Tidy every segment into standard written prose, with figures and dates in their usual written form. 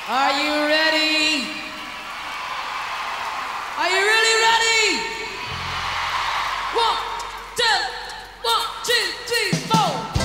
Are you ready? Are you really ready? 1, 2, 3, 4.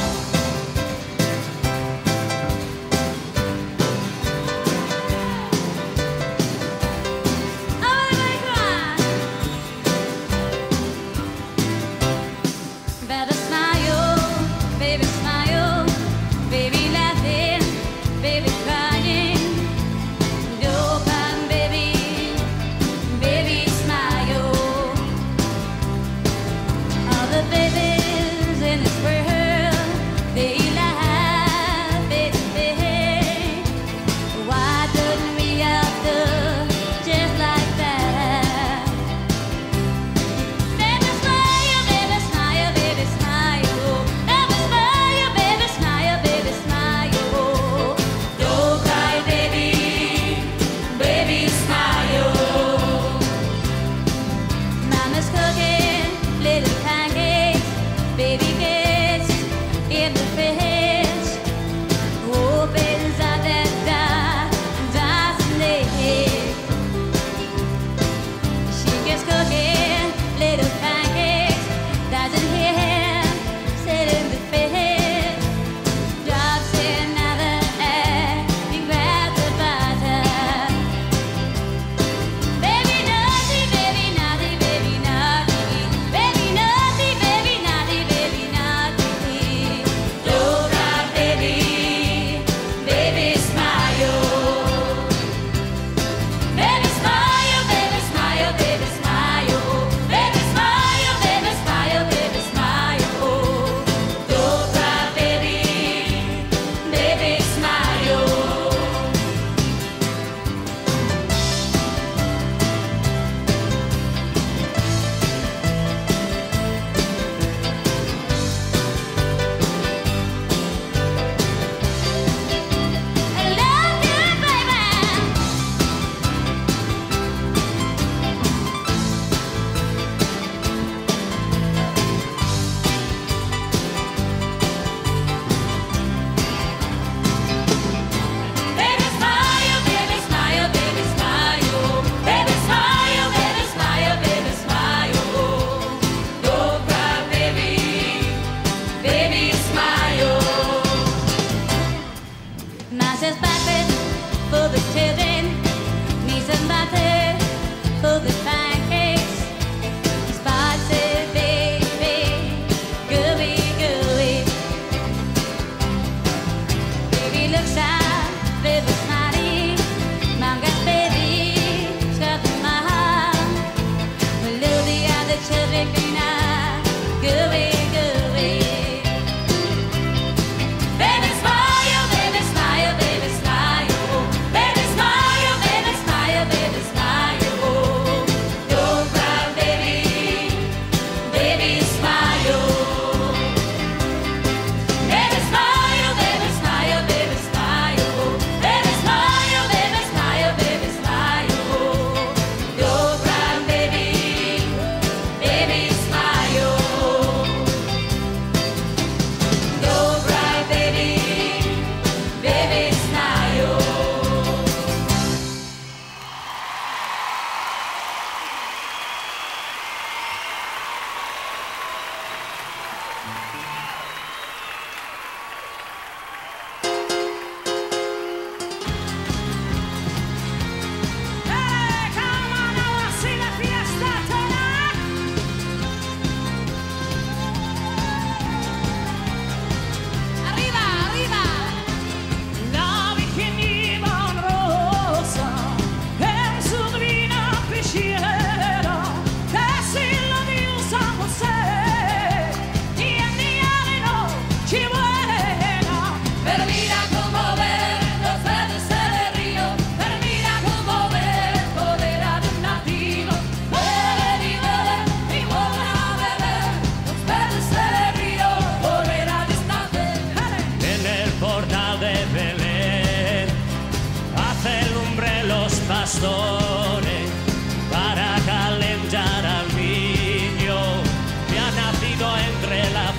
Para calentar al niño que ha nacido entre las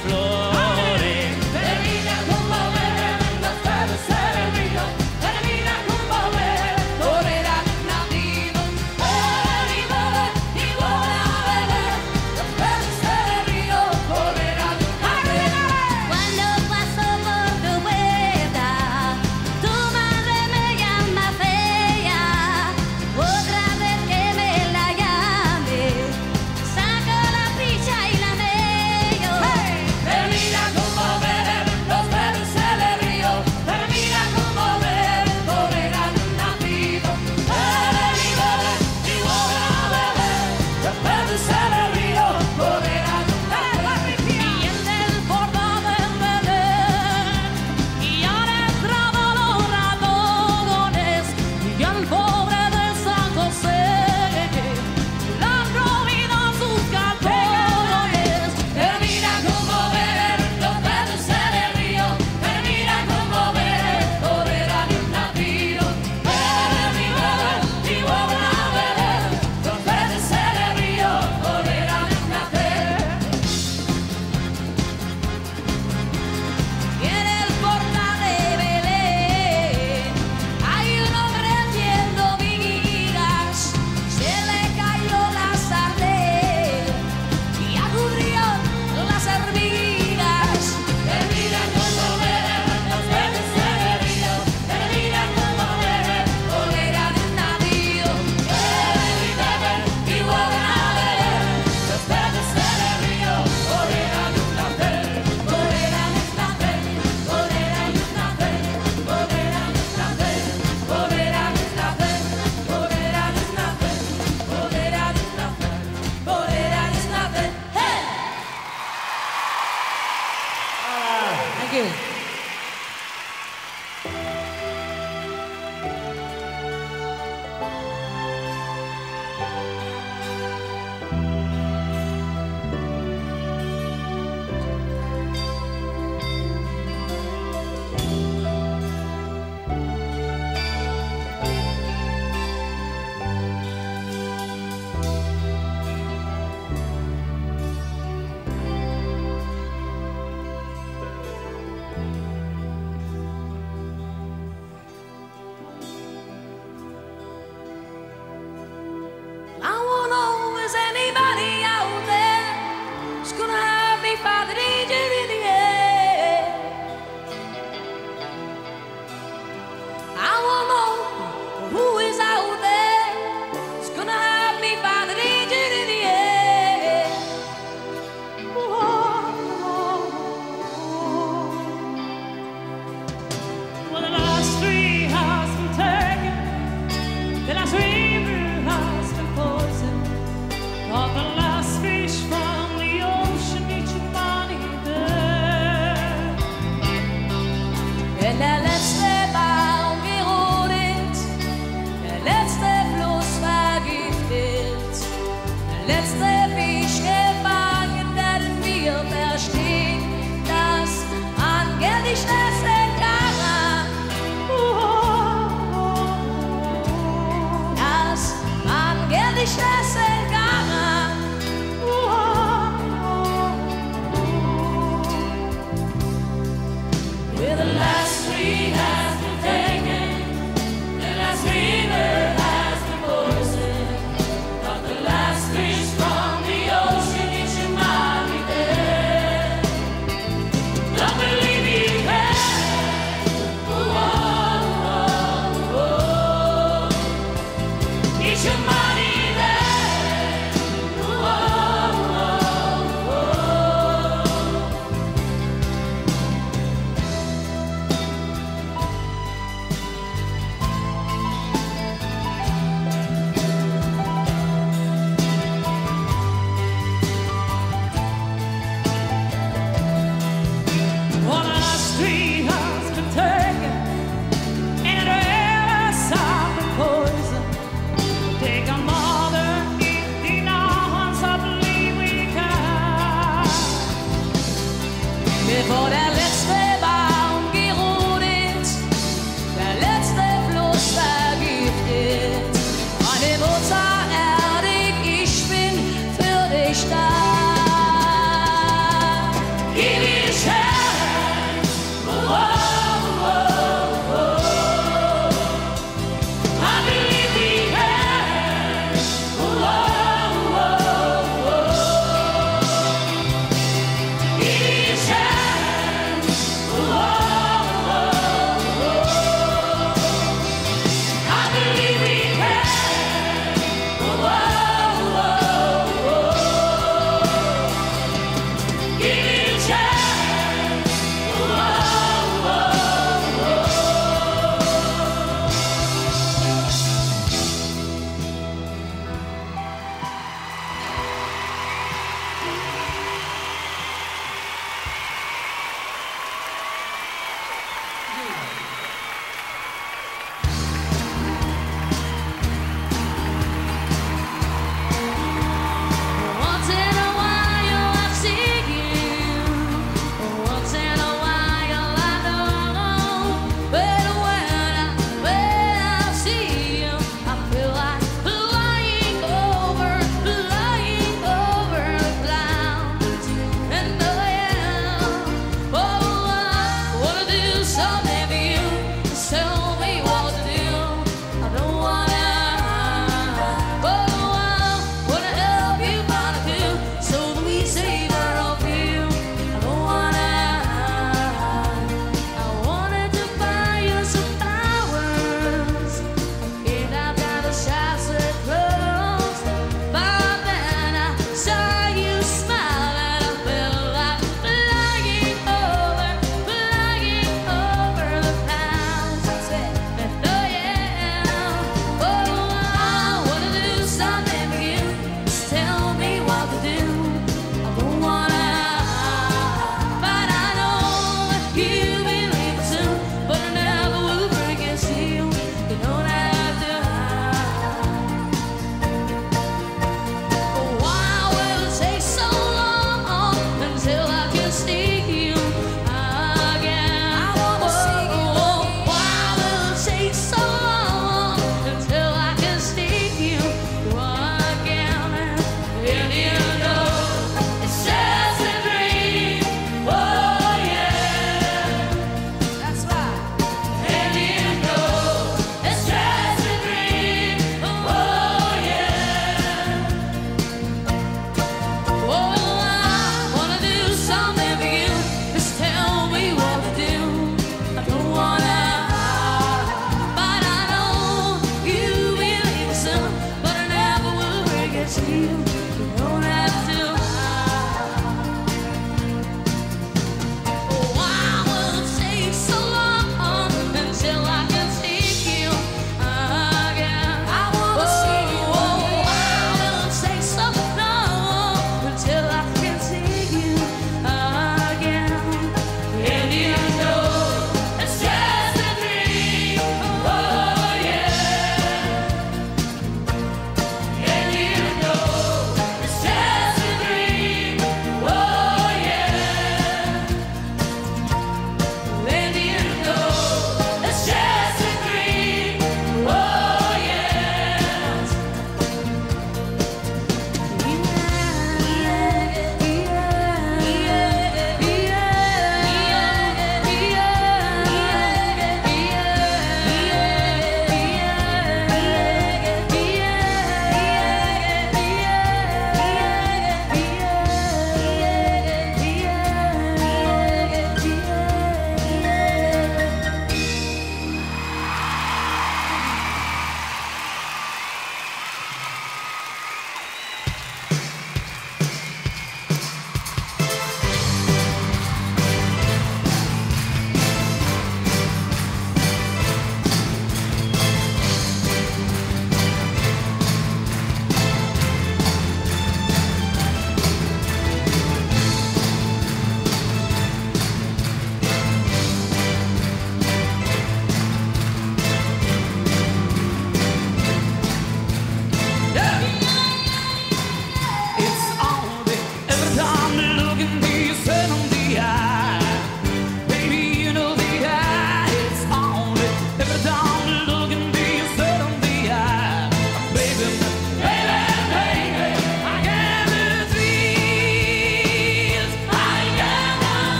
flores. Termina con volver, no puede ser el río. Termina con volver. there's anybody out there who's gonna help me find the danger in the air. I wanna know who is out there who's gonna help me find the danger in the air. Well, the last tree has been taken, the last river has been poisoned, all the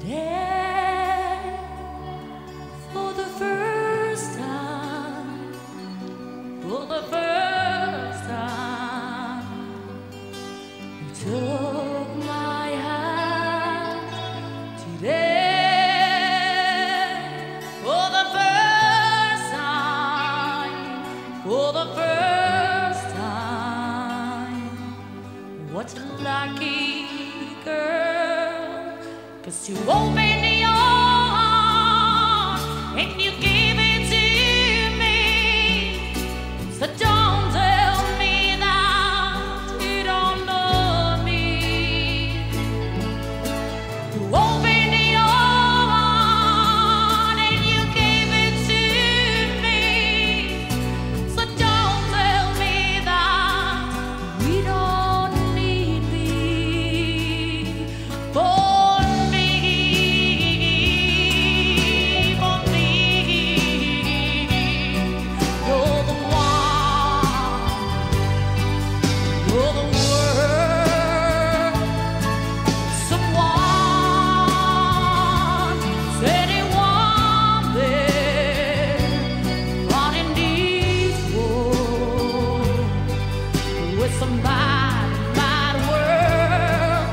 Today, for the first time, for the first time, you took my hand. Today, for the first time, for the first time, what a lucky girl, 'cause you opened your heart and you gave it to me. So don't tell me that you don't love me. You opened your heart and you gave it to me. So don't tell me that we don't need me. For me, for me, you're the one, you're the world. Someone said he wanted, but in this world, with some bad, bad world.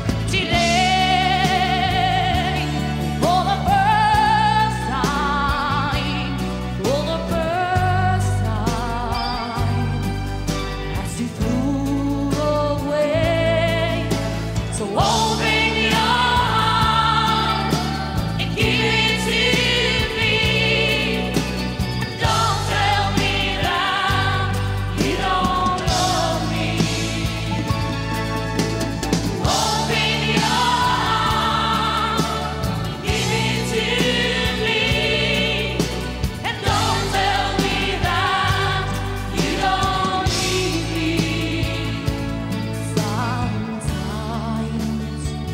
Today, for the first time, for the first time, as you flew away. So open your heart and give it to me. Don't tell me that you don't love me. Open your heart and give it to me. And don't tell me that you don't need me. Sometimes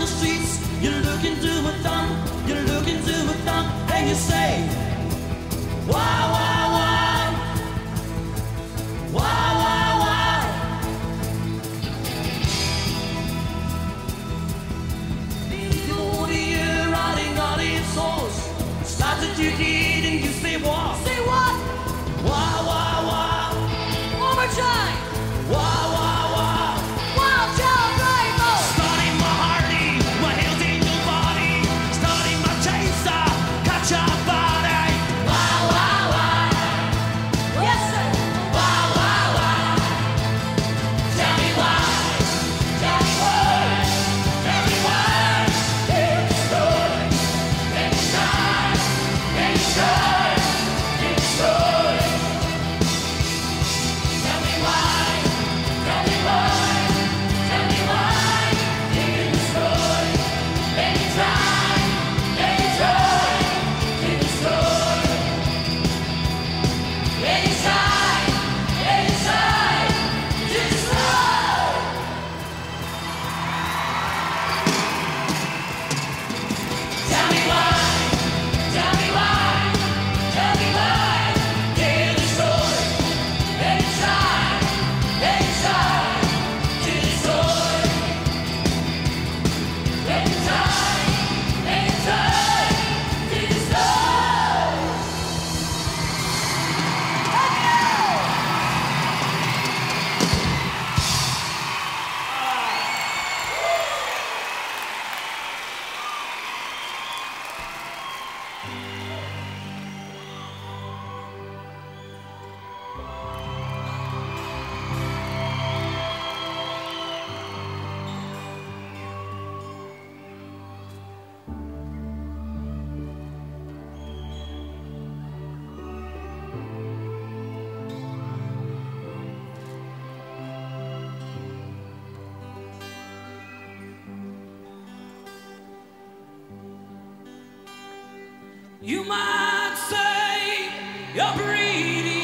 the streets. You look into my thumb, you look into my thumb, and you say, why, why, why? Why, why, why? What are you riding on its horse? Started to eat and you say what? Say what? Why, why, why? One more time. Why, why, why? Wild child rainbow. Starting my Harley, my heels in your body. Starting my chainsaw, catch your body. Why, why, why? Yes, sir. Why, why, why? Tell me why. Tell me why. Tell me why. It's a story. It's time. It's time. It's a story. Tell me why. Tell me why. Tell me why. It's a story. Anytime. Anytime. It's a story. Anytime. Anytime. It's a story. Tell me why. Tell me why. Tell me why. It's a story. Anytime. Anytime. It's a story. Anytime. Anytime. It's a story. You might say you're greedy.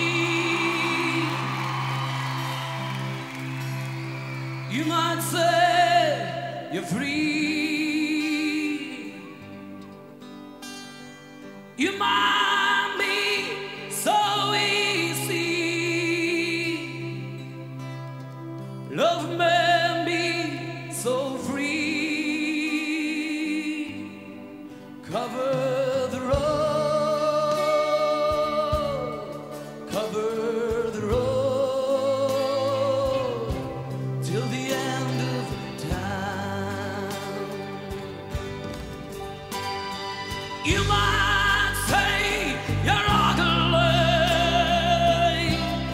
You might say you're free. You might be so easy. Love may be so free. Cover the road, cover the road till the end of time. You might say you're ugly.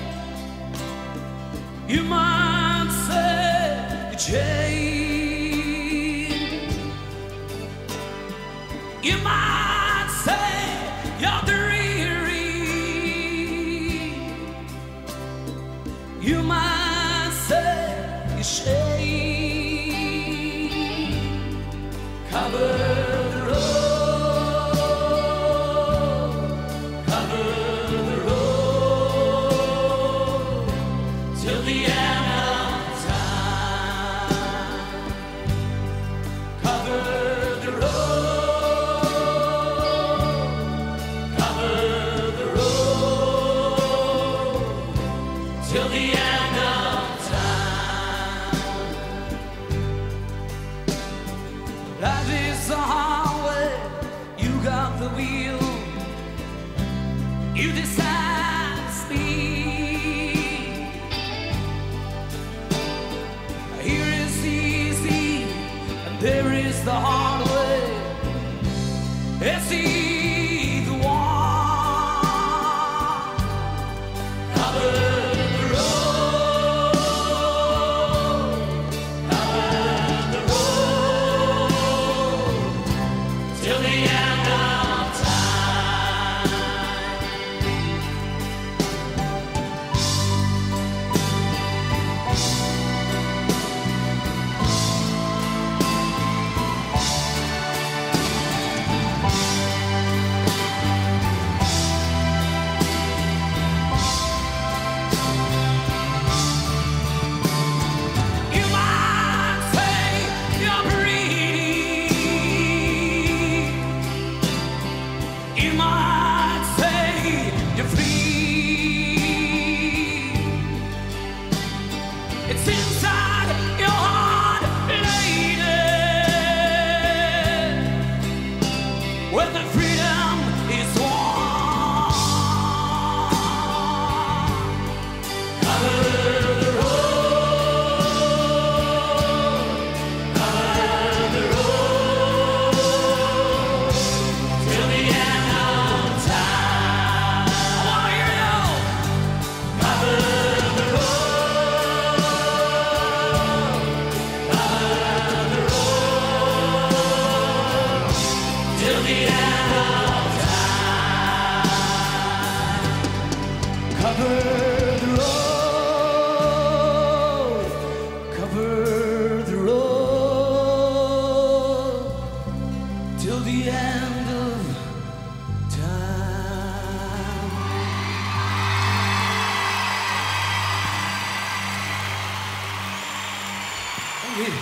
You might say you're changed. You might say you're dreary. You might say you're shame. Cover the road, cover the road till the end of time. Cover the road, cover the road till the end of time. Life is a highway, you got the wheel. You decide to speed. Here is easy, and there is the hard way. It's either one. Cover the road, cover the road till the end of time. Thank you.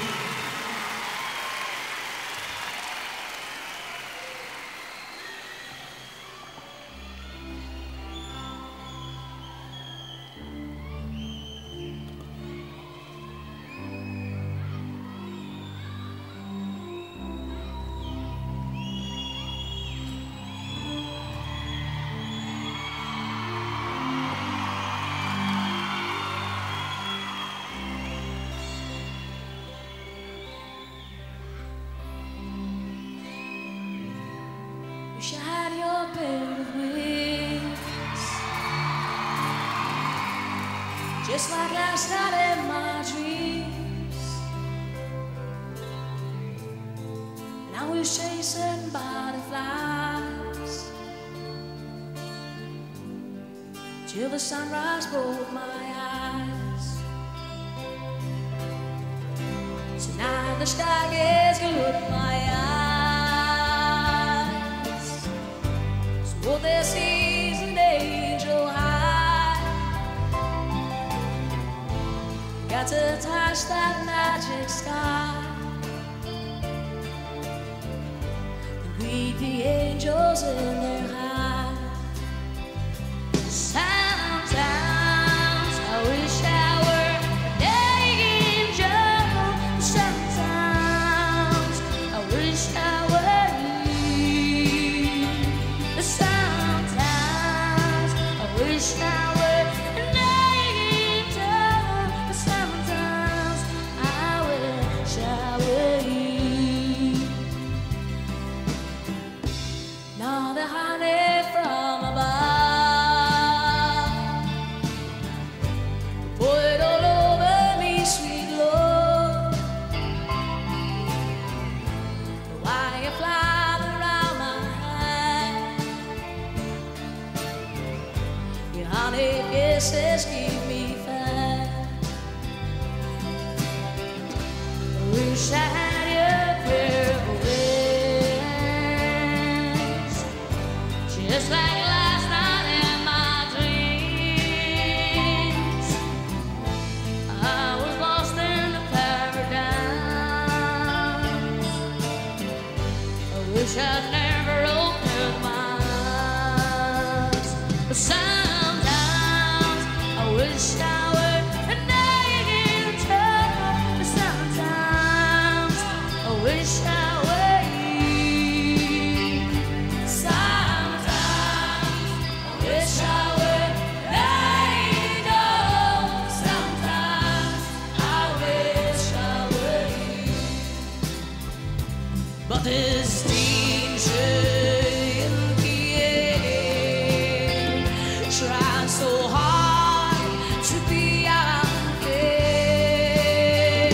Wish I had your pair of wings, just like last night in my dreams. And I was chasing butterflies till the sunrise broke my eyes. Tonight the stargaze glued my eyes. Oh, this is an angel high. Got to touch that magic sky and greet the angels in their high. Sometimes I wish I were an angel. Sometimes I wish I were you. Sometimes I wish I were an angel, but sometimes I wish I were you. Now the honey from above, pour it all over me, sweet Lord. Why you fly around my head? Your honey kisses keep me fed. I wish I had your pair of wings, just like last night in my dreams. I was lost in the paradise. I wish I'd never opened my eyes, but sometimes I wish I were an angel, but sometimes I wish I were you. Sometimes I wish I were an angel, sometimes I wish I were you. But this danger in the air, trying so hard to be unfair.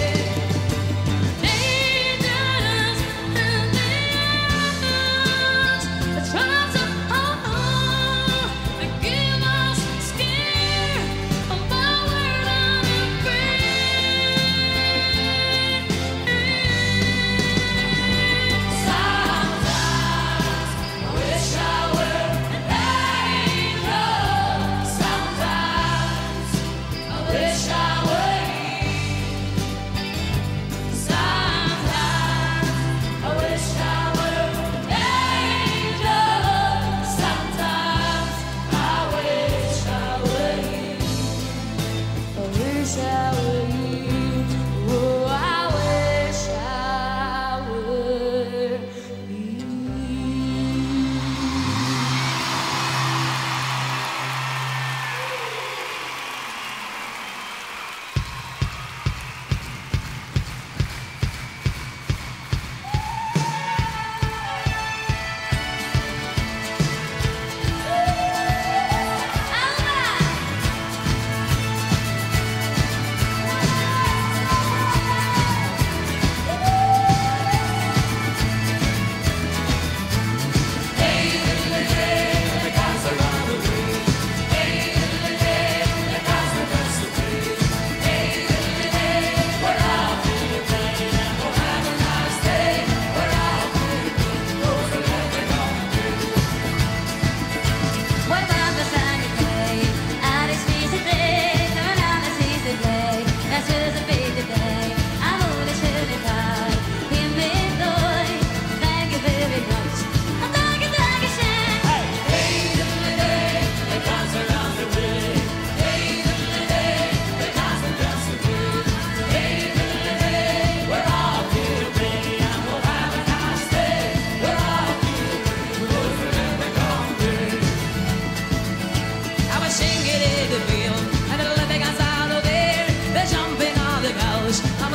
Dangerous and dangerous, trying so hard to give us scare about where I'm free. Sometimes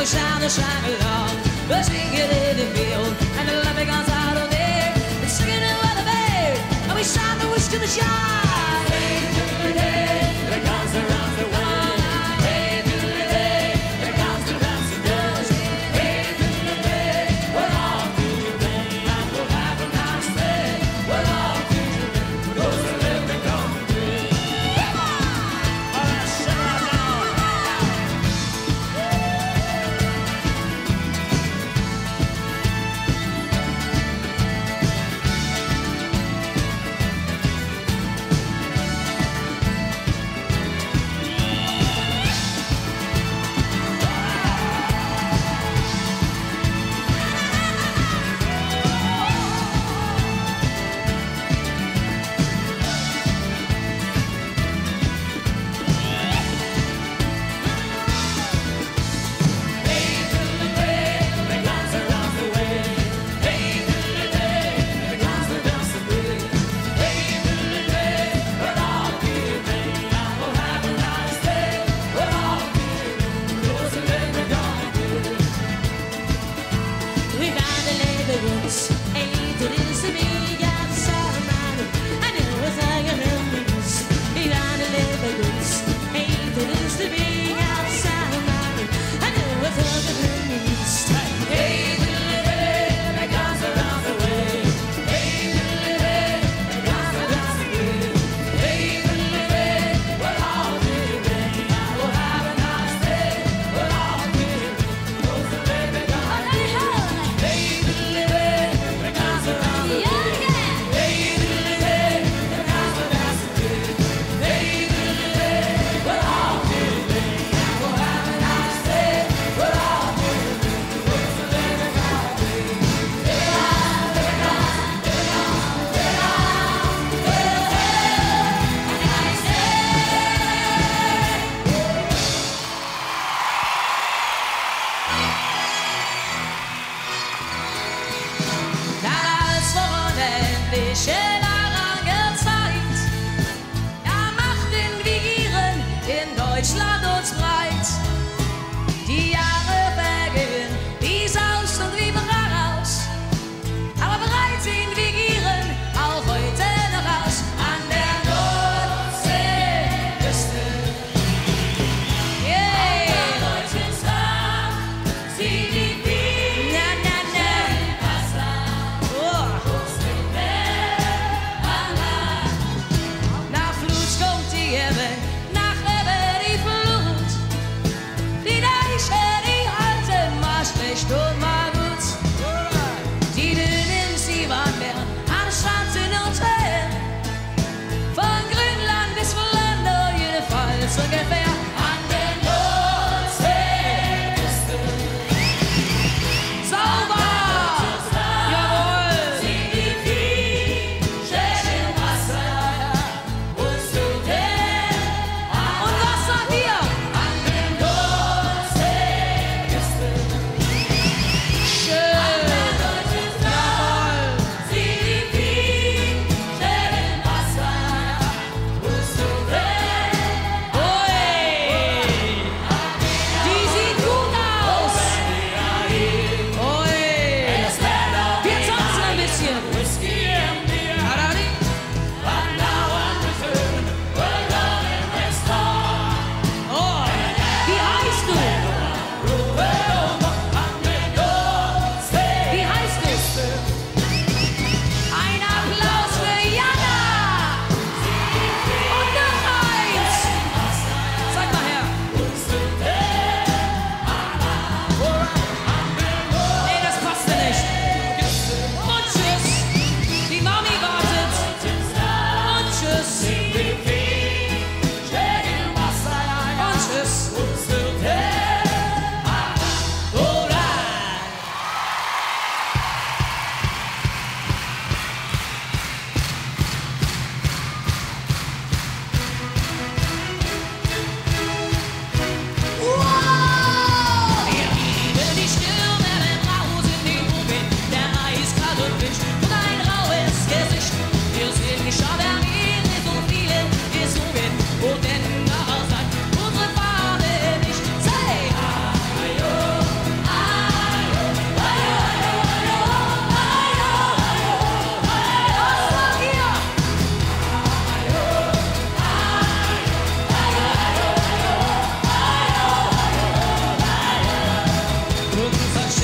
shine the shine along. The singing in the field, and the love becomes out of there. It's singing in the bay, and we shine the wish to the shine. Hey, today, there comes the round the world. Hey, today, there comes the dancing girls. Hey, today, we're all to the bed, and we'll have a nice day. We're all to the bed, those who live and come free. Come on! All right, shut up now.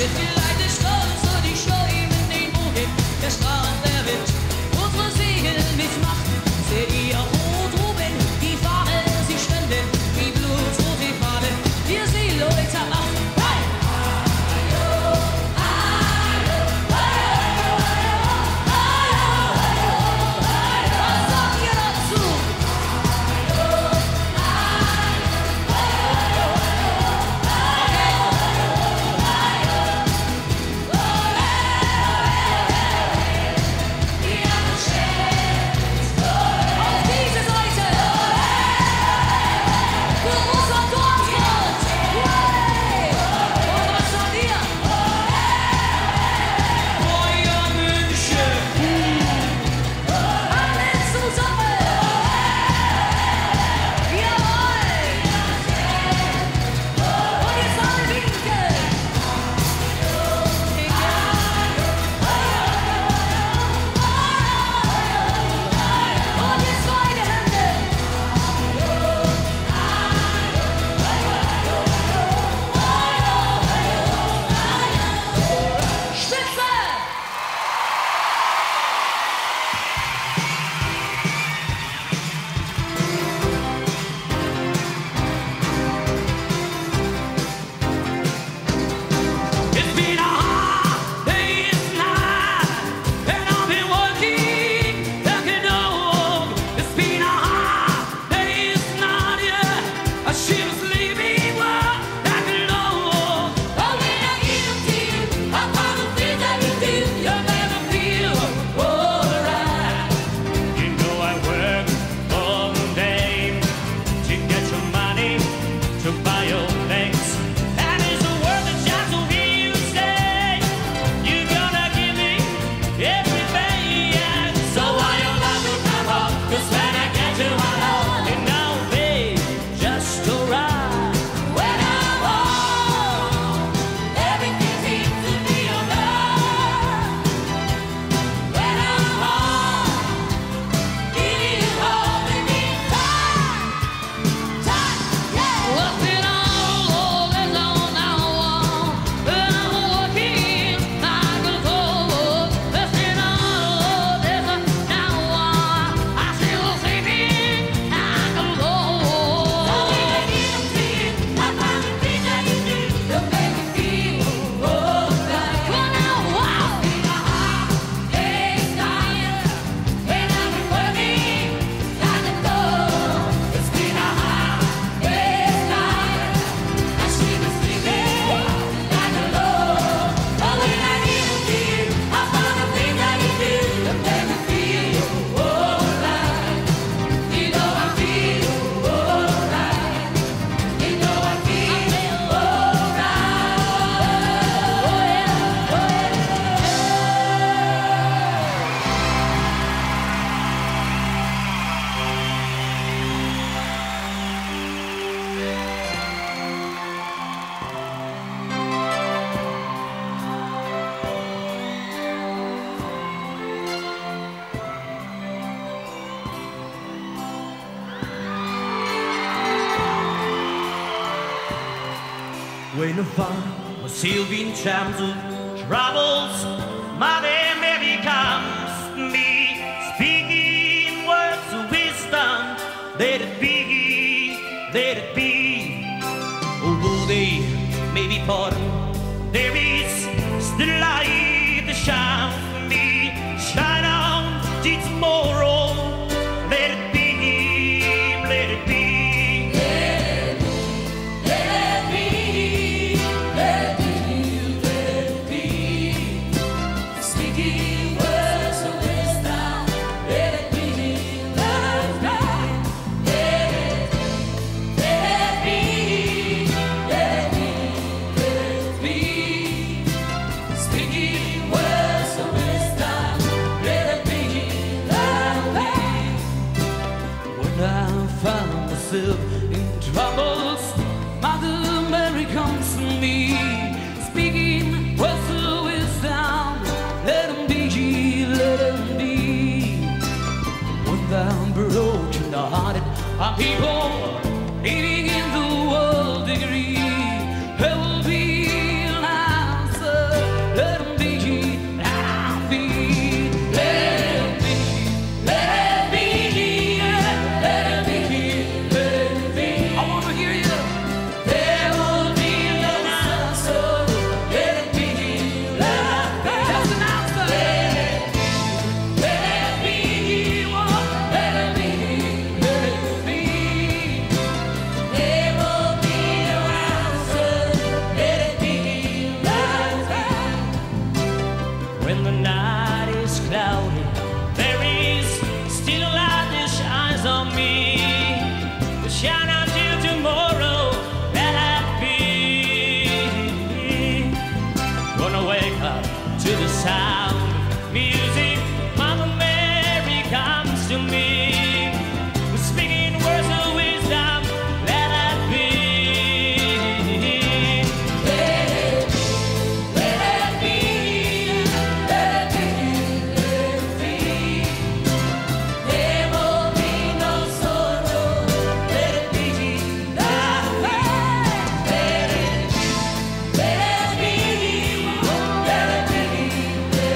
When the fun was Sylvian chimes of troubles, Mother Mary comes to me, speaking words of wisdom. Let it be, let it be. Although they may be parted, there is still light that shines for me. Shine on till tomorrow. Let it be, let it be. In troubles, Mother Mary comes to me, speaking words of wisdom. Let them be, let them be. When thou broken hearted are people living in the world degree, there will be an answer sound of music, Mama Mary comes to me, speaking words of wisdom, let it be. Let it be, let it be, let it be. There will be no sorrow, let it be that way. Let it be, let it be, let it be, let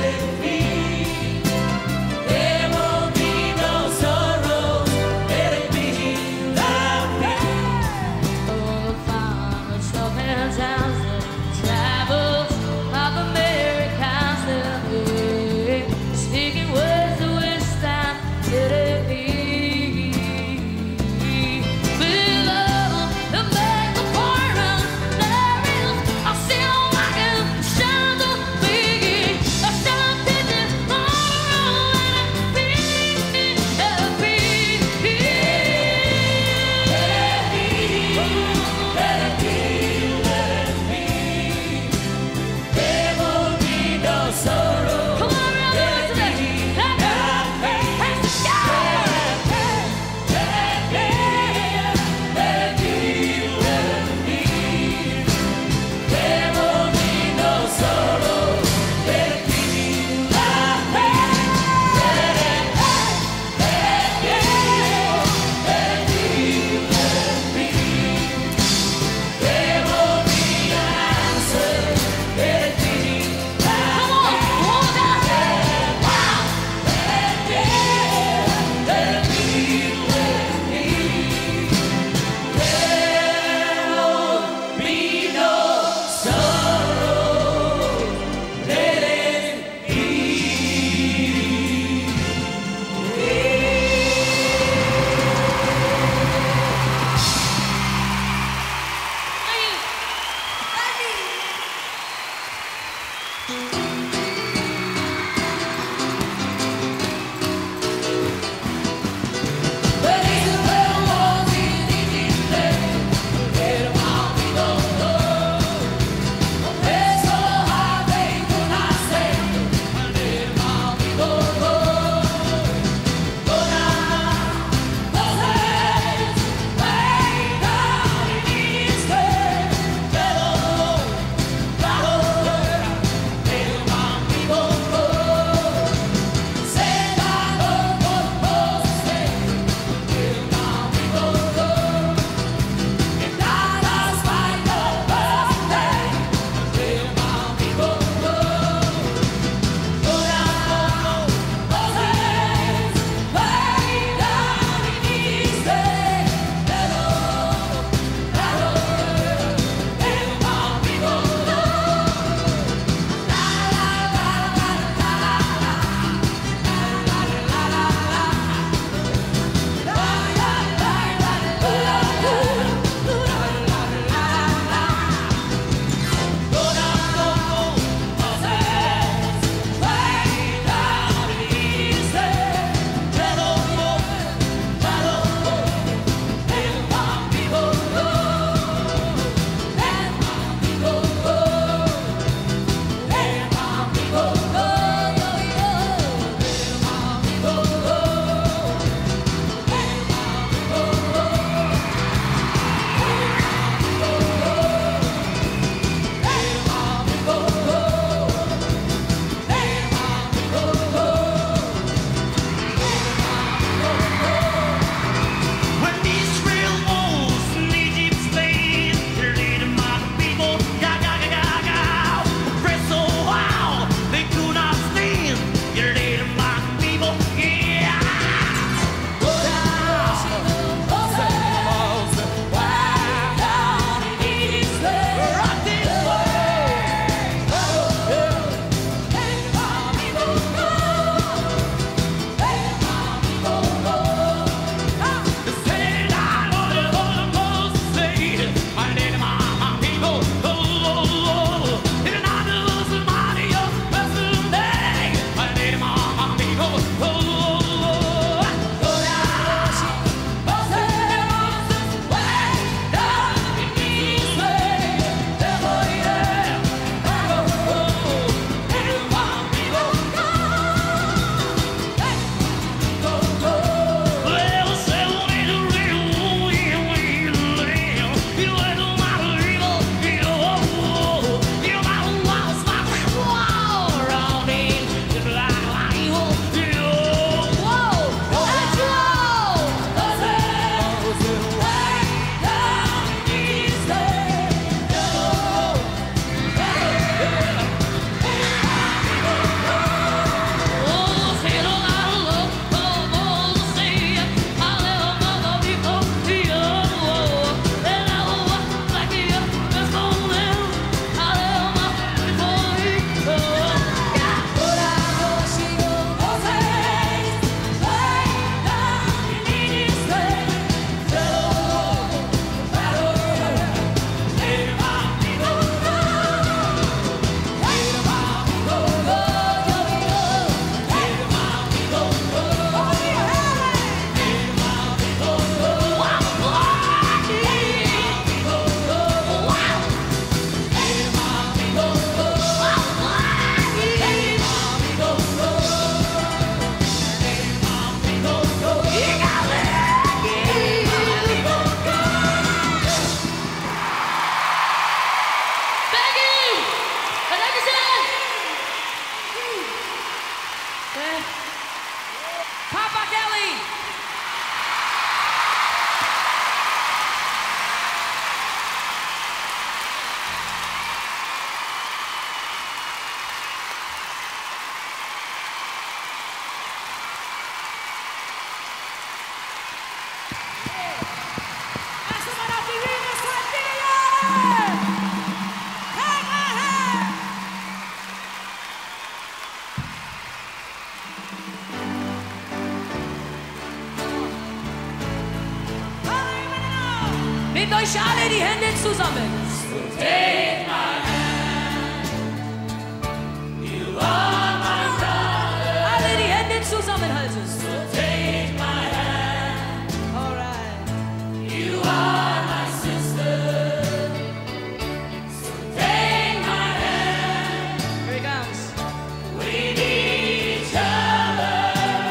euch alle die Hände zusammen. Take my hand. You are my brother. Alle die Hände zusammenhalten. So take my hand. Alright. You are my sister. So take my hand. Here it comes. We need each other.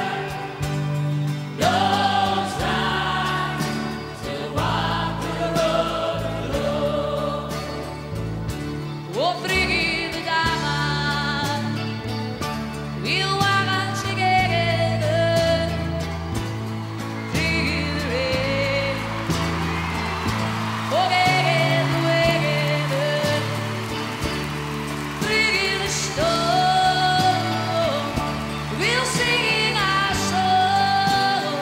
Don't try to walk the road alone. Oh, Brigitte Dama, we'll walk on together. Brigitte, forget the weather. Brigitte Stone, we'll sing our song.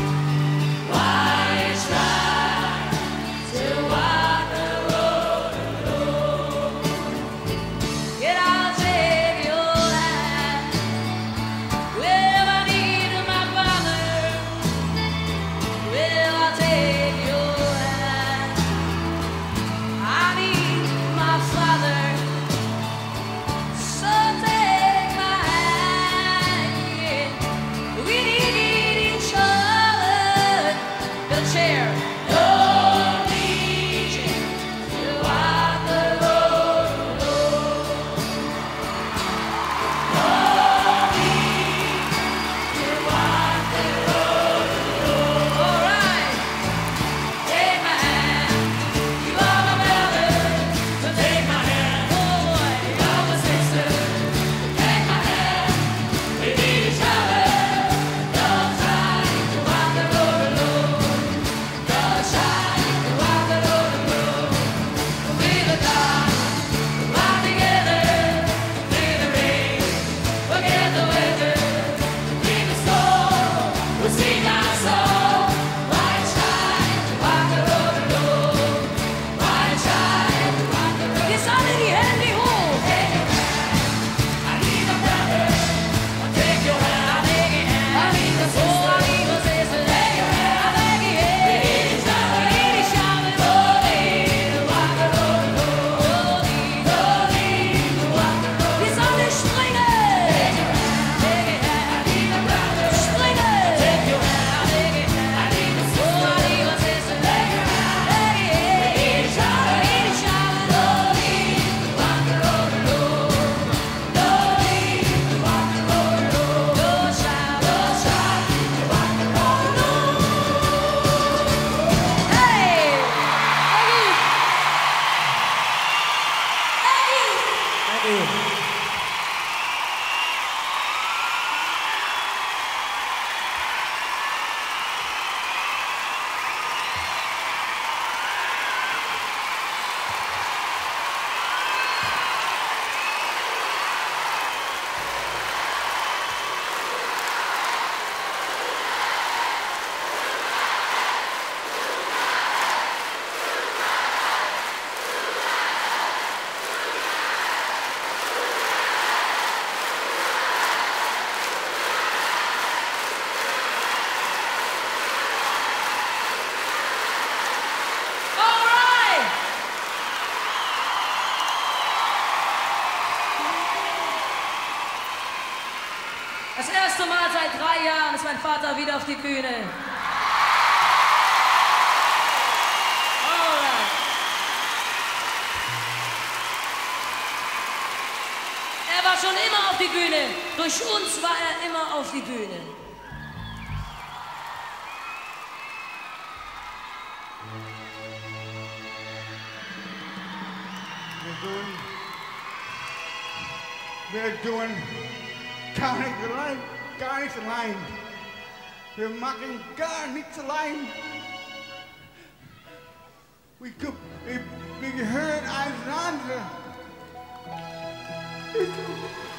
Why try to walk the road alone? Yet I'll take your hand. Well, I need my brother. Well, I'll take your hand. I need my father. So take my hand. Yeah. We need each other. The chair. Don't need to walk the road alone. Don't need to walk the road alone. All right. Take my hand. You are my brother. So take my hand. Boy. You are my sister. Take my hand. We need each other. Don't try to walk the road alone. Don't try to walk the road alone. We're the dark. Walk together. Through the rain. Forget the weather. Leave the storm. We'll sing our song. Why try to walk the road alone? Why try to walk the road? Jetzt alle die Hände hoch. Take your hand. I need a brother. I'll take your hand. I need a hand. I need a sister. Oh, amigos, ese Take your hand. I beg you, We hey. need each other. We need each other. Don't need to walk the road alone. Oh, die- Don't need to walk the road Wir sollen springen. Take your hand. Take it, I need a brother. springen. Take your hand. Take it, I need a oh, sister. amigos, ese Take your hand. Beg you, hey. We need each other. We need each other. Don't need to walk the road alone. Don't need to walk the road alone. Don't shout. Don't try to walk the road alone. Hey. Thank you. Thank you. All right. Das erste Mal seit 3 Jahren ist mein Vater wieder auf die Bühne. Alright. Er war schon immer auf die Bühne. Durch uns war er immer auf die Bühne. We're doing gar nichts allein. Wir machen gar nichts allein. Wir gehören einander.